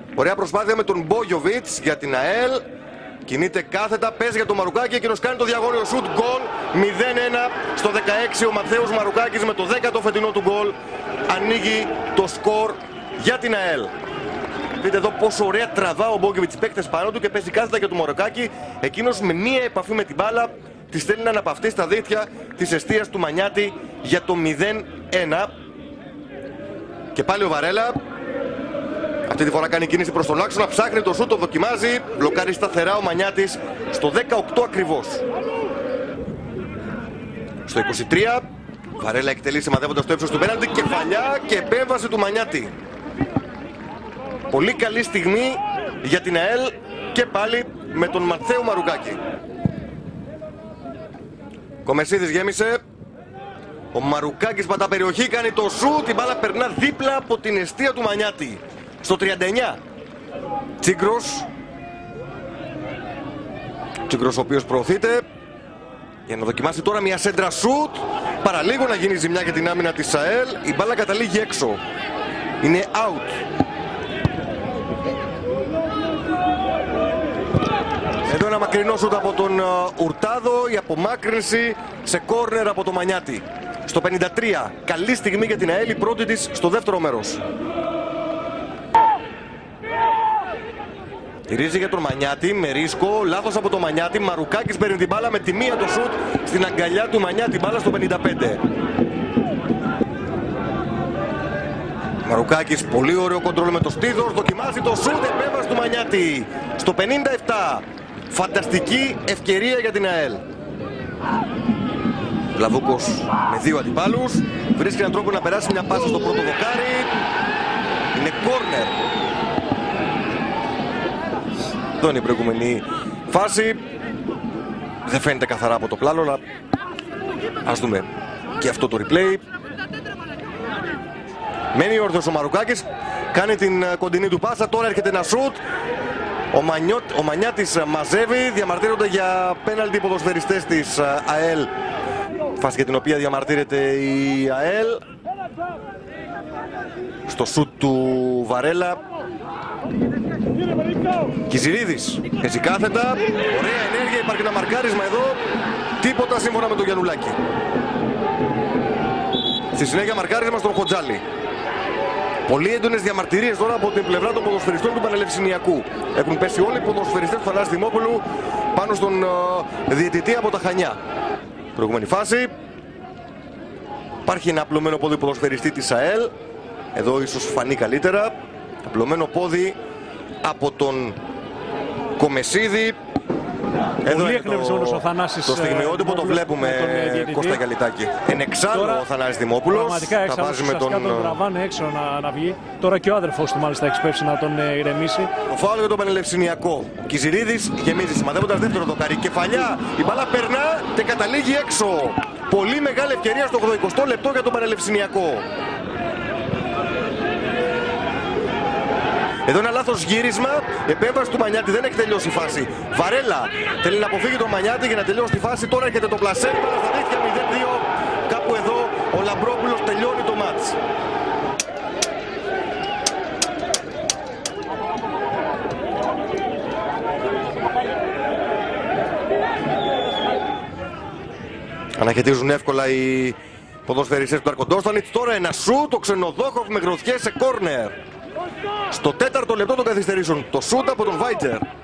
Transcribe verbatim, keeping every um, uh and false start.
Ωραία προσπάθεια με τον Μπόγιοβιτς για την ΑΕΛ. Κινείται κάθετα, παίζει για τον Μαρουκάκη, εκείνος κάνει το διαγώνιο σουτ, γκολ. μηδέν ένα στο δεκαέξι, ο Ματθαίος Μαρουκάκης με το δέκατο φετινό του γκολ ανοίγει το σκορ για την ΑΕΛ. Δείτε εδώ πόσο ωραία τραβά ο Μπόγιοβιτς παίκτες πάνω του και παίζει κάθετα για τον Μαρουκάκη. Εκείνος με μία επαφή με την μπάλα τη στέλνει να αναπαυτεί στα δίχτυα της εστίας του Μανιάτη για το μηδέν ένα. Και πάλι ο Βαρέλα. Αυτή τη φορά κάνει κίνηση προς τον άξονα, ψάχνει το σούτ, το δοκιμάζει, μπλοκάρει σταθερά ο Μανιάτης στο δεκαοκτώ ακριβώς. Στο είκοσι τρία, Βαρέλα εκτελεί σημαδεύοντας το ύψος του πέναλτι, κεφαλιά και επέμβαση του Μανιάτη. Πολύ καλή στιγμή για την ΑΕΛ και πάλι με τον Ματθαίο Μαρουκάκη. Κομεσίδης γέμισε. Ο Μαρουκάκης πατά περιοχή, κάνει το σούτ, η μπάλα περνά δίπλα από την εστία του Μανιάτη. Στο τριάντα εννιά. Τσίγκρος. Τσίγκρος ο οποίος προωθείται για να δοκιμάσει τώρα μια σέντρα σούτ. Παραλίγο να γίνει ζημιά για την άμυνα της ΑΕΛ. Η μπάλα καταλήγει έξω. Είναι out. Εδώ ένα μακρινό σούτ από τον Ουρτάδο. Η απομάκρυνση σε κόρνερ από το Μανιάτη. Στο πενήντα τρία. Καλή στιγμή για την ΑΕΛ, η πρώτη της στο δεύτερο μέρος. Γυρίζει για τον Μανιάτη με ρίσκο, λάθος από τον Μανιάτη. Μαρουκάκης παίρνει την μπάλα με τη μία το σουτ στην αγκαλιά του Μανιάτη, μπάλα στο πενήντα πέντε. Μαρουκάκης, πολύ ωραίο κοντρόλ με το στήθος, δοκιμάζει το σουτ, επέμβαση του Μανιάτη στο πενήντα επτά. Φανταστική ευκαιρία για την ΑΕΛ. Λαβούκος με δύο αντιπάλους, βρίσκει έναν τρόπο να περάσει μια πάσα στο πρώτο δοκάρι. Είναι κόρνερ. Εδώ είναι η προηγούμενη φάση. Δεν φαίνεται καθαρά από το πλάνο, αλλά ας δούμε και αυτό το replay. Μένει όρθιος ο Μαρουκάκης, κάνει την κοντινή του πάσα, τώρα έρχεται ένα σουτ. Ο, Μανιώτ, ο Μανιάτης μαζεύει, διαμαρτύρονται για πέναλτι οι ποδοσφαιριστές της ΑΕΛ. Φάση για την οποία διαμαρτύρεται η ΑΕΛ. Στο σουτ του Βαρέλα. Κιζηρίδης, έτσι κάθετα, ωραία ενέργεια, υπάρχει ένα μαρκάρισμα εδώ, τίποτα σύμφωνα με τον Γιαννουλάκη. Στη συνέχεια μαρκάρισμα στον Χοντζάλη. Πολύ έντονες διαμαρτυρίες τώρα από την πλευρά των ποδοσφαιριστών του Πανελευσηνιακού. Έχουν πέσει όλοι οι ποδοσφαιριστές του Θανάση Δημόπουλου πάνω στον uh, διαιτητή από τα Χανιά. Προηγούμενη φάση. Υπάρχει ένα απλωμένο πόδι ποδοσφαιριστή της ΑΕΛ. Εδώ ίσως φανεί καλύτερα. Απλωμένο πόδι από τον Κομεσίδη. Εδώ πολύ είναι το, ο Θανάσης, το στιγμιότυπο, το βλέπουμε Κώστα Γιαλιτάκη. Εν εξάλλου ο Θανάσης Δημόπουλος. Πραγματικά έξω, θα τον... τον τραβάνε έξω να, να βγει. Τώρα και ο άδερφός του μάλιστα έχει σπεύσει να τον ε, ηρεμήσει. Το φάουλ για τον Πανελευσηνιακό. Κιζηρίδης γεμίζει σημαδεύοντας δεύτερο δοκάρι. Κεφαλιά, η μπάλα περνά και καταλήγει έξω. Πολύ μεγάλη ευκαιρία στο ογδοηκοστό λεπτό για τον Πανελευσηνιακό. Εδώ ένα λάθος γύρισμα, επέμβαση του Μανιάτη, δεν έχει τελειώσει η φάση. Βαρέλα θέλει να αποφύγει τον Μανιάτη για να τελειώσει τη φάση. Τώρα έρχεται το πλασέ, μπάλα στα δίχτυα, μηδέν δύο. Κάπου εδώ ο Λαμπρόπουλος τελειώνει το μάτς. Αναχαιτίζουν εύκολα οι ποδοσφαιριστές του Αρκοντόστανιτς. Τώρα ένα σου, το Ξενοδόχοφ με γροθιές σε κόρνερ. Στο τέταρτο λεπτό των καθυστερήσεων, το σούτ από τον Βάιτζερ.